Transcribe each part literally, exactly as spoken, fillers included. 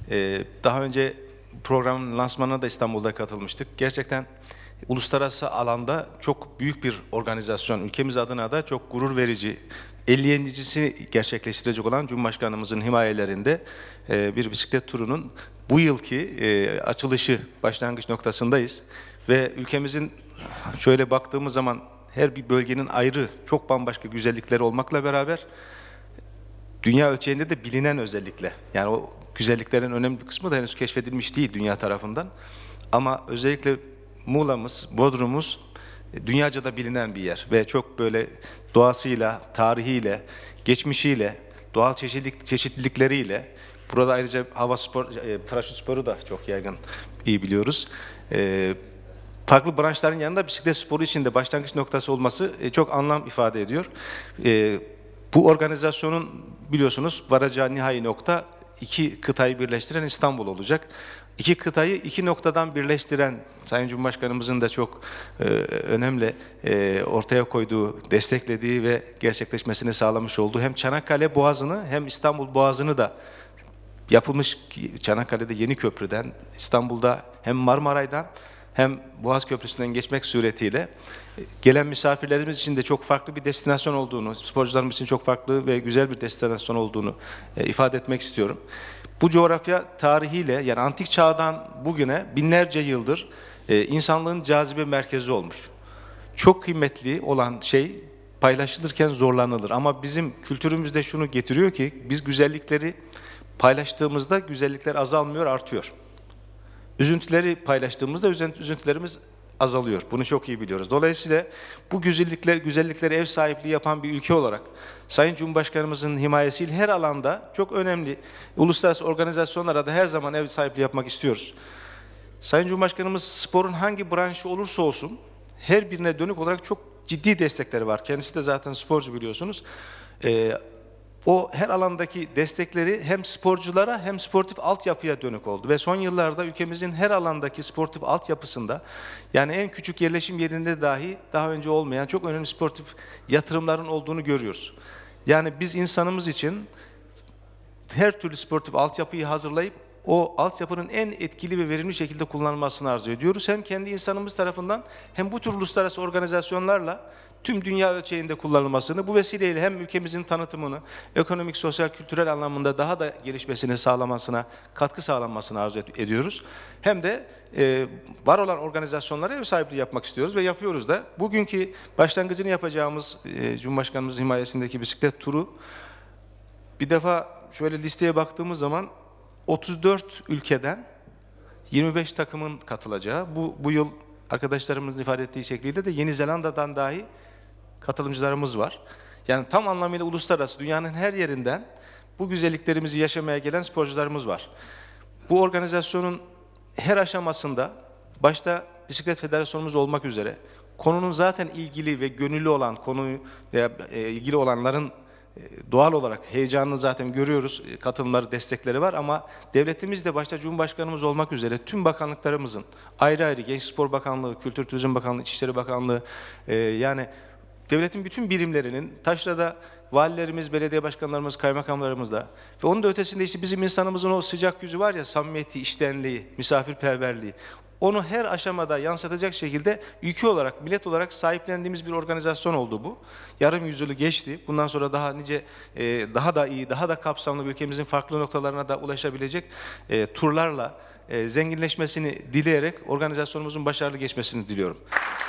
Ee, daha önce programın lansmanına da İstanbul'da katılmıştık. Gerçekten uluslararası alanda çok büyük bir organizasyon, ülkemiz adına da çok gurur verici. elli yedincisini gerçekleştirecek olan Cumhurbaşkanımızın himayelerinde e, bir bisiklet turunun bu yılki e, açılışı, başlangıç noktasındayız. Ve ülkemizin şöyle baktığımız zaman her bir bölgenin ayrı, çok bambaşka güzellikleri olmakla beraber dünya ölçeğinde de bilinen özellikle. Yani o güzelliklerin önemli bir kısmı da henüz keşfedilmiş değil dünya tarafından. Ama özellikle Muğla'mız, Bodrum'umuz dünyaca da bilinen bir yer ve çok böyle doğasıyla, tarihiyle, geçmişiyle, doğal çeşitlilik, çeşitlilikleriyle, burada ayrıca hava spor, e, paraşüt sporu da çok yaygın, iyi biliyoruz. E, farklı branşların yanında bisiklet sporu için de başlangıç noktası olması e, çok anlam ifade ediyor. E, bu organizasyonun biliyorsunuz varacağı nihai nokta iki kıtayı birleştiren İstanbul olacak. İki kıtayı iki noktadan birleştiren Sayın Cumhurbaşkanımızın da çok e, önemli e, ortaya koyduğu, desteklediği ve gerçekleşmesini sağlamış olduğu hem Çanakkale Boğazı'nı hem İstanbul Boğazı'nı da yapılmış, Çanakkale'de yeni köprüden, İstanbul'da hem Marmaray'dan hem Boğaz Köprüsü'nden geçmek suretiyle gelen misafirlerimiz için de çok farklı bir destinasyon olduğunu, sporcularımız için çok farklı ve güzel bir destinasyon olduğunu e, ifade etmek istiyorum. Bu coğrafya tarihiyle, yani antik çağdan bugüne binlerce yıldır e, insanlığın cazibe merkezi olmuş. Çok kıymetli olan şey paylaşılırken zorlanılır. Ama bizim kültürümüzde şunu getiriyor ki biz güzellikleri paylaştığımızda güzellikler azalmıyor, artıyor. Üzüntüleri paylaştığımızda üzüntülerimiz azalıyor. Bunu çok iyi biliyoruz. Dolayısıyla bu güzellikler, güzellikleri ev sahipliği yapan bir ülke olarak Sayın Cumhurbaşkanımızın himayesiyle her alanda çok önemli uluslararası organizasyonlara da her zaman ev sahipliği yapmak istiyoruz. Sayın Cumhurbaşkanımız sporun hangi branşı olursa olsun her birine dönük olarak çok ciddi destekleri var. Kendisi de zaten sporcu, biliyorsunuz. Ee, O her alandaki destekleri hem sporculara hem sportif altyapıya dönük oldu. Ve son yıllarda ülkemizin her alandaki sportif altyapısında, yani en küçük yerleşim yerinde dahi daha önce olmayan çok önemli sportif yatırımların olduğunu görüyoruz. Yani biz insanımız için her türlü sportif altyapıyı hazırlayıp o altyapının en etkili ve verimli şekilde kullanılmasını arzu ediyoruz. Hem kendi insanımız tarafından hem bu tür uluslararası organizasyonlarla tüm dünya ölçeğinde kullanılmasını, bu vesileyle hem ülkemizin tanıtımını, ekonomik, sosyal, kültürel anlamında daha da gelişmesini sağlamasına, katkı sağlanmasını arzu ediyoruz. Hem de e, var olan organizasyonlara ev sahipliği yapmak istiyoruz ve yapıyoruz da. Bugünkü başlangıcını yapacağımız e, Cumhurbaşkanımızın himayesindeki bisiklet turu, bir defa şöyle listeye baktığımız zaman otuz dört ülkeden yirmi beş takımın katılacağı, bu, bu yıl arkadaşlarımızın ifade ettiği şekilde de Yeni Zelanda'dan dahi katılımcılarımız var. Yani tam anlamıyla uluslararası, dünyanın her yerinden bu güzelliklerimizi yaşamaya gelen sporcularımız var. Bu organizasyonun her aşamasında, başta Bisiklet Federasyonumuz olmak üzere, konunun zaten ilgili ve gönüllü olan, konuyu veya e, ilgili olanların doğal olarak heyecanını zaten görüyoruz, katılımları, destekleri var ama devletimiz de başta Cumhurbaşkanımız olmak üzere tüm bakanlıklarımızın ayrı ayrı, Gençlik Spor Bakanlığı, Kültür Turizm Bakanlığı, İçişleri Bakanlığı, e, yani devletin bütün birimlerinin, taşrada valilerimiz, belediye başkanlarımız, kaymakamlarımız da ve onun da ötesinde işte bizim insanımızın o sıcak yüzü var ya, samimiyeti, içtenliği, misafirperverliği, onu her aşamada yansıtacak şekilde ülke olarak, millet olarak sahiplendiğimiz bir organizasyon oldu bu. Yarım yüzyılı geçti. Bundan sonra daha nice, e, daha da iyi, daha da kapsamlı ülkemizin farklı noktalarına da ulaşabilecek e, turlarla e, zenginleşmesini dileyerek organizasyonumuzun başarılı geçmesini diliyorum.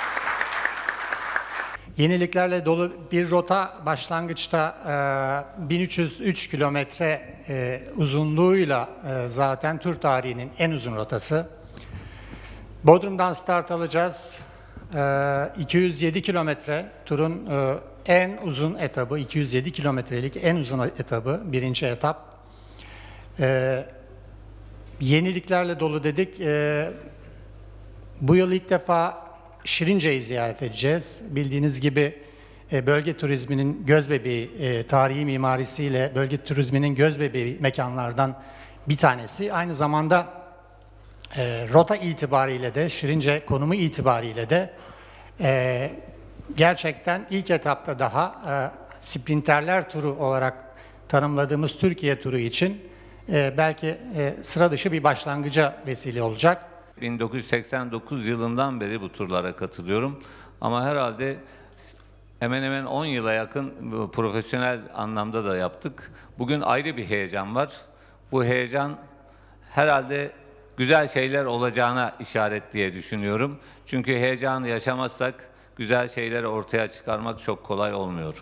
Yeniliklerle dolu bir rota başlangıçta e, bin üç yüz üç kilometre e, uzunluğuyla e, zaten tur tarihinin en uzun rotası. Bodrum'dan start alacağız. E, iki yüz yedi kilometre turun e, en uzun etabı, iki yüz yedi kilometrelik en uzun etabı, birinci etap. E, yeniliklerle dolu dedik. E, bu yıl ilk defa Şirince'yi ziyaret edeceğiz. Bildiğiniz gibi bölge turizminin gözbebeği, tarihi mimarisiyle bölge turizminin gözbebeği mekanlardan bir tanesi. Aynı zamanda rota itibariyle de, Şirince konumu itibariyle de gerçekten ilk etapta daha sprinterler turu olarak tanımladığımız Türkiye turu için e, belki e, sıra dışı bir başlangıca vesile olacak. bin dokuz yüz seksen dokuz yılından beri bu turlara katılıyorum. Ama herhalde hemen hemen on yıla yakın profesyonel anlamda da yaptık. Bugün ayrı bir heyecan var. Bu heyecan herhalde güzel şeyler olacağına işaret diye düşünüyorum. Çünkü heyecanı yaşamazsak güzel şeyleri ortaya çıkarmak çok kolay olmuyor.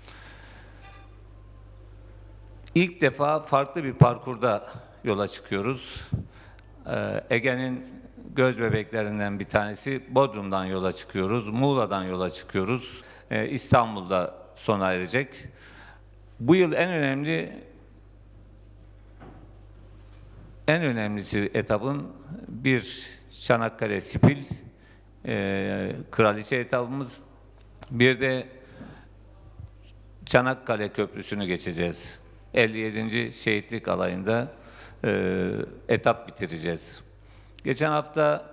İlk defa farklı bir parkurda yola çıkıyoruz. Ee, Ege'nin göz bebeklerinden bir tanesi Bodrum'dan yola çıkıyoruz, Muğla'dan yola çıkıyoruz. Ee, İstanbul'da sona erecek. Bu yıl en önemli en önemlisi etapın bir Çanakkale Spil e, Kraliçe etabımız, bir de Çanakkale Köprüsü'nü geçeceğiz. elli yedinci Şehitlik Alayı'nda e, etap bitireceğiz. Geçen hafta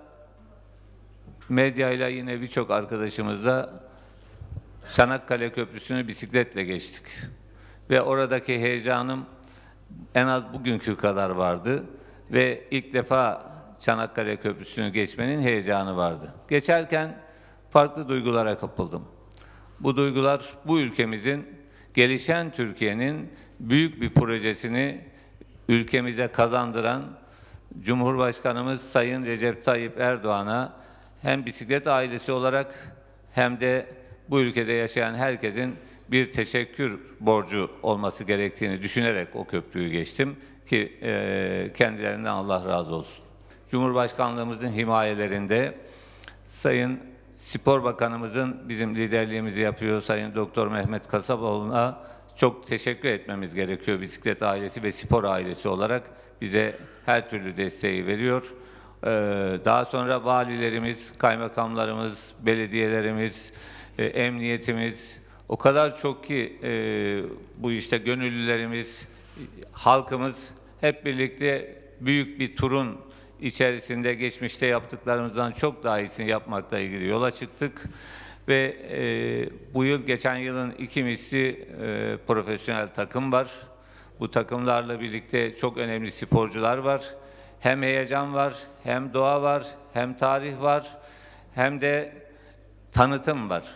medyayla yine birçok arkadaşımızla Çanakkale Köprüsü'nü bisikletle geçtik. Ve oradaki heyecanım en az bugünkü kadar vardı. Ve ilk defa Çanakkale Köprüsü'nü geçmenin heyecanı vardı. Geçerken farklı duygulara kapıldım. Bu duygular bu ülkemizin, gelişen Türkiye'nin büyük bir projesini ülkemize kazandıran Cumhurbaşkanımız Sayın Recep Tayyip Erdoğan'a hem bisiklet ailesi olarak hem de bu ülkede yaşayan herkesin bir teşekkür borcu olması gerektiğini düşünerek o köprüyü geçtim ki e, kendilerinden Allah razı olsun. Cumhurbaşkanlığımızın himayelerinde Sayın Spor Bakanımızın bizim liderliğimizi yapıyor Sayın Doktor Mehmet Kasaboğlu'na çok teşekkür etmemiz gerekiyor. Bisiklet ailesi ve spor ailesi olarak bize her türlü desteği veriyor. Ee, daha sonra valilerimiz, kaymakamlarımız, belediyelerimiz, e, emniyetimiz o kadar çok ki e, bu işte gönüllülerimiz, halkımız hep birlikte büyük bir turun içerisinde geçmişte yaptıklarımızdan çok daha iyisini yapmakla ilgili yola çıktık. Ve e, bu yıl geçen yılın iki misli e, profesyonel takım var. Bu takımlarla birlikte çok önemli sporcular var. Hem heyecan var, hem doğa var, hem tarih var, hem de tanıtım var.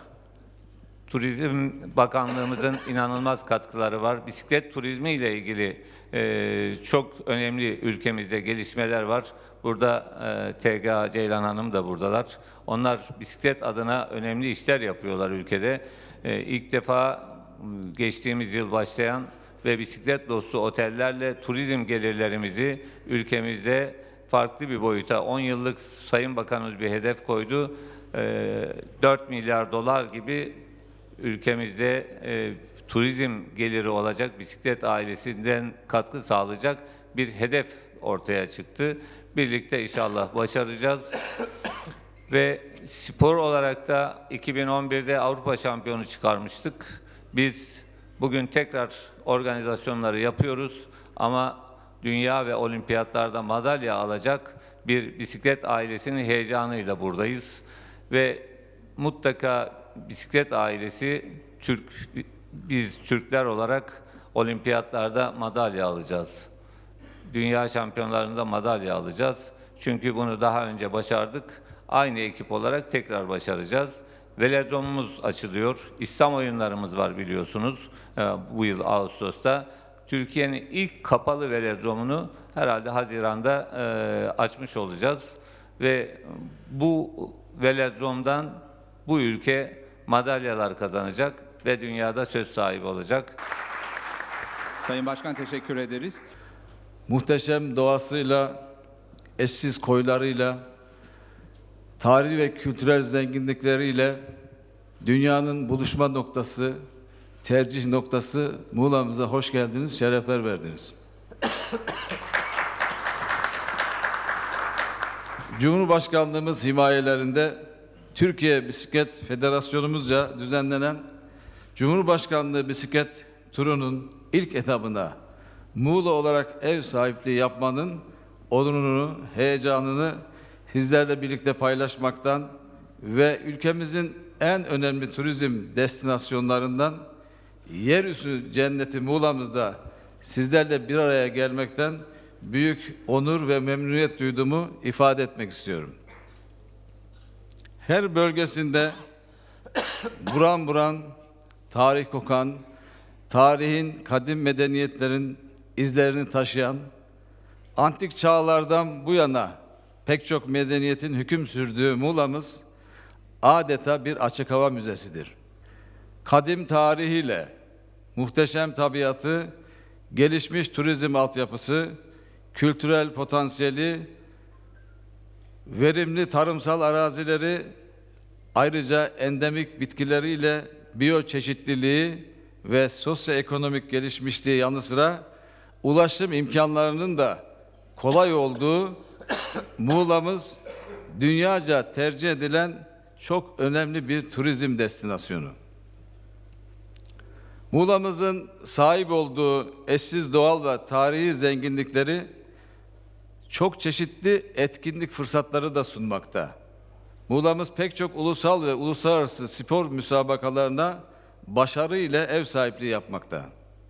Turizm Bakanlığımızın inanılmaz katkıları var. Bisiklet turizmi ile ilgili e, çok önemli ülkemizde gelişmeler var. Burada e, T G A Ceylan Hanım da buradalar. Onlar bisiklet adına önemli işler yapıyorlar ülkede. E, ilk defa geçtiğimiz yıl başlayan ve bisiklet dostu otellerle turizm gelirlerimizi ülkemizde farklı bir boyuta, on yıllık Sayın Bakanımız bir hedef koydu. E, dört milyar dolar gibi ülkemizde e, turizm geliri olacak, bisiklet ailesinden katkı sağlayacak bir hedef ortaya çıktı. Birlikte inşallah başaracağız. Ve spor olarak da iki bin on birde Avrupa şampiyonu çıkarmıştık. Biz bugün tekrar organizasyonları yapıyoruz ama dünya ve olimpiyatlarda madalya alacak bir bisiklet ailesinin heyecanıyla buradayız. Ve mutlaka bisiklet ailesi, Türk, biz Türkler olarak olimpiyatlarda madalya alacağız. Dünya şampiyonlarında madalya alacağız. Çünkü bunu daha önce başardık. Aynı ekip olarak tekrar başaracağız. Velodromumuz açılıyor. İslam oyunlarımız var biliyorsunuz bu yıl Ağustos'ta. Türkiye'nin ilk kapalı velodromunu herhalde Haziran'da açmış olacağız. Ve bu velodromdan bu ülke madalyalar kazanacak ve dünyada söz sahibi olacak. Sayın Başkan teşekkür ederiz. Muhteşem doğasıyla, eşsiz koylarıyla, tarihi ve kültürel zenginlikleriyle dünyanın buluşma noktası, tercih noktası Muğla'mıza hoş geldiniz, şerefler verdiniz. Cumhurbaşkanlığımız himayelerinde Türkiye Bisiklet Federasyonumuzca düzenlenen Cumhurbaşkanlığı Bisiklet Turu'nun ilk etabına Muğla olarak ev sahipliği yapmanın onurunu, heyecanını sizlerle birlikte paylaşmaktan ve ülkemizin en önemli turizm destinasyonlarından yerüstü cenneti Muğla'mızda sizlerle bir araya gelmekten büyük onur ve memnuniyet duyduğumu ifade etmek istiyorum. Her bölgesinde buran buran, tarih kokan, tarihin, kadim medeniyetlerin izlerini taşıyan, antik çağlardan bu yana pek çok medeniyetin hüküm sürdüğü Muğla'mız adeta bir açık hava müzesidir. Kadim tarihiyle, muhteşem tabiatı, gelişmiş turizm altyapısı, kültürel potansiyeli, verimli tarımsal arazileri, ayrıca endemik bitkileriyle biyoçeşitliliği ve sosyoekonomik gelişmişliği yanı sıra ulaşım imkanlarının da kolay olduğu Muğla'mız dünyaca tercih edilen çok önemli bir turizm destinasyonu. Muğla'mızın sahip olduğu eşsiz doğal ve tarihi zenginlikleri çok çeşitli etkinlik fırsatları da sunmakta. Muğla'mız pek çok ulusal ve uluslararası spor müsabakalarına başarı ile ev sahipliği yapmakta.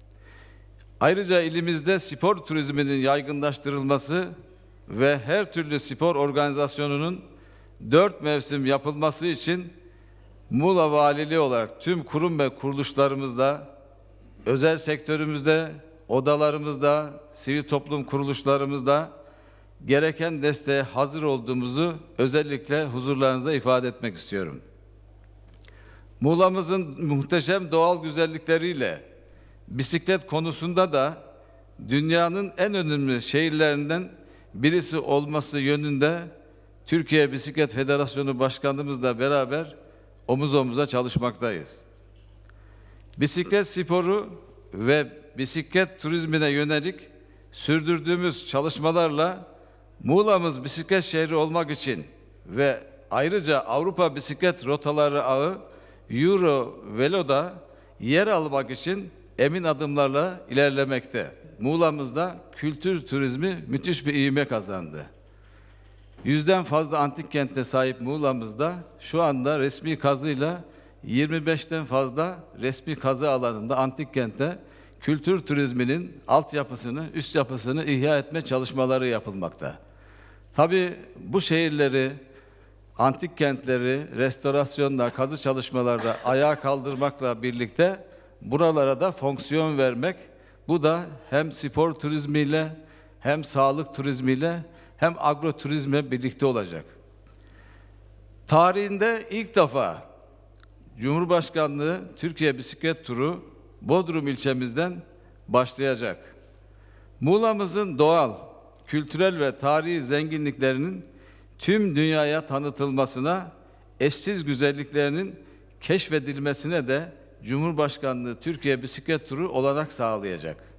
Ayrıca ilimizde spor turizminin yaygınlaştırılması ve her türlü spor organizasyonunun dört mevsim yapılması için Muğla Valiliği olarak tüm kurum ve kuruluşlarımızda, özel sektörümüzde, odalarımızda, sivil toplum kuruluşlarımızda gereken desteğe hazır olduğumuzu özellikle huzurlarınıza ifade etmek istiyorum. Muğla'mızın muhteşem doğal güzellikleriyle bisiklet konusunda da dünyanın en önemli şehirlerinden birisi olması yönünde Türkiye Bisiklet Federasyonu Başkanımızla beraber omuz omuza çalışmaktayız. Bisiklet sporu ve bisiklet turizmine yönelik sürdürdüğümüz çalışmalarla Muğla'mız bisiklet şehri olmak için ve ayrıca Avrupa Bisiklet Rotaları Ağı Euro Velo'da yer almak için emin adımlarla ilerlemekte. Muğla'mızda kültür turizmi müthiş bir ivme kazandı. Yüzden fazla antik kente sahip Muğla'mızda şu anda resmi kazıyla yirmi beşten fazla resmi kazı alanında antik kente kültür turizminin altyapısını, üst yapısını ihya etme çalışmaları yapılmakta. Tabii bu şehirleri, antik kentleri restorasyonla, kazı çalışmalarda ayağa kaldırmakla birlikte buralara da fonksiyon vermek, bu da hem spor turizmiyle, hem sağlık turizmiyle, hem agroturizmle birlikte olacak. Tarihinde ilk defa Cumhurbaşkanlığı Türkiye Bisiklet Turu Bodrum ilçemizden başlayacak. Muğla'mızın doğal, kültürel ve tarihi zenginliklerinin tüm dünyaya tanıtılmasına, eşsiz güzelliklerinin keşfedilmesine de Cumhurbaşkanlığı Türkiye Bisiklet Turu olanak sağlayacak.